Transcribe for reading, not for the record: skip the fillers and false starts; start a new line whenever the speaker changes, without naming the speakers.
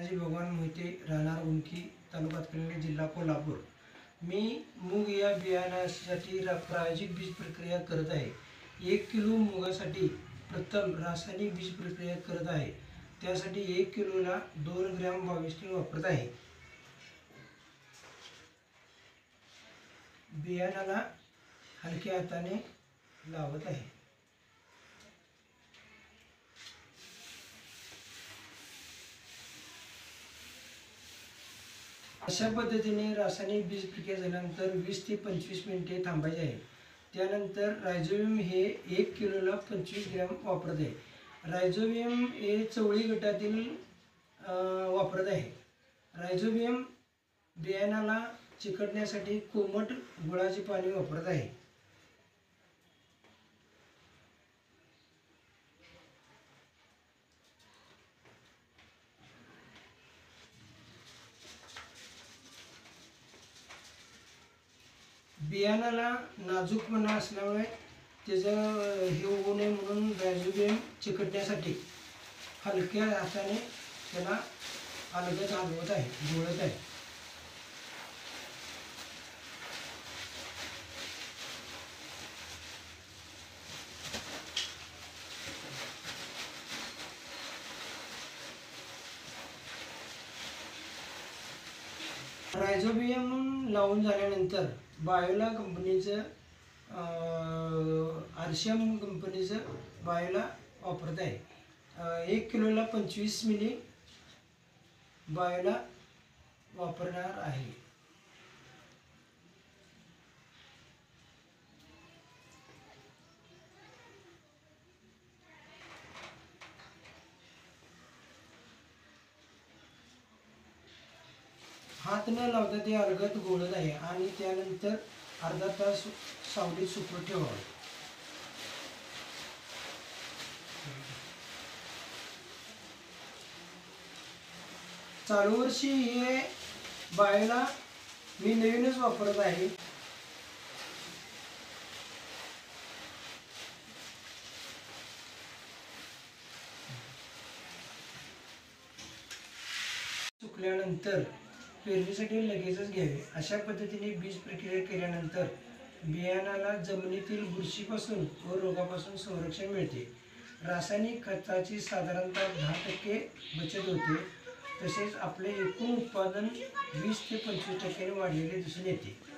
तानाजी भगवान मोहिते, राहणार उनकी, तालुका हातकणंगले, जिल्हा कोल्हापूर. मी मूग या बियाण्यासाठी प्रायोगिक बीज प्रक्रिया करत आहे. 1 किलो मुगासाठी प्रथम रासायनिक बीज प्रक्रिया करत आहे. त्यासाठी 1 किलोला 2 ग्रॅम 22 वापरत आहे. बियाण्याला हलक्या हाताने लावत आहे. अशा पद्धतीने रासायनिक बीज प्रक्रिया झाल्यानंतर 20 ते 25 मिनिटे थांबायचे आहे. त्यानंतर रायझोबियम हे 1 किलोला 25 ग्रॅम वापरत आहे. रायझोबियम हे चवळी गटातील वापरत आहे. रायझोबियम बियाण्याला चिकटण्यासाठी कोमट गुळाचे पाणी वापरत आहे. बियाण्याला नाजूकपणा असल्यामुळे त्याचं हे होऊ नये म्हणून रायझोबियम चिकटण्यासाठी हलक्या हाताने त्याला अलगद हलवत आहे, घोळत आहे. रायझोबियम लावून झाल्यानंतर बायोला कंपनीचं आरशियम कंपनीचं बायोला वापरत आहे. 1 किलोला 25 मिली बायोला वापरणार आहे. हात न लावता ते अलगद घोळत आहे आणि त्यानंतर अर्धा तास सावलीत सुकवत ठेवावे. चालू वर्षी हे बायोला मी नवीनच वापरत आहे. सुकल्यानंतर पेरणीसाठी लगेचच घ्यावे. अशा पद्धतीने बीज प्रक्रिया केल्यानंतर बियाण्याला जमिनीतील बुरशीपासून व रोगापासून संरक्षण मिळते. रासायनिक खताची साधारणतः 10% बचत होते. तसेच आपले एकूण उत्पादन 20 ते 25% वाढलेले दिसून येते.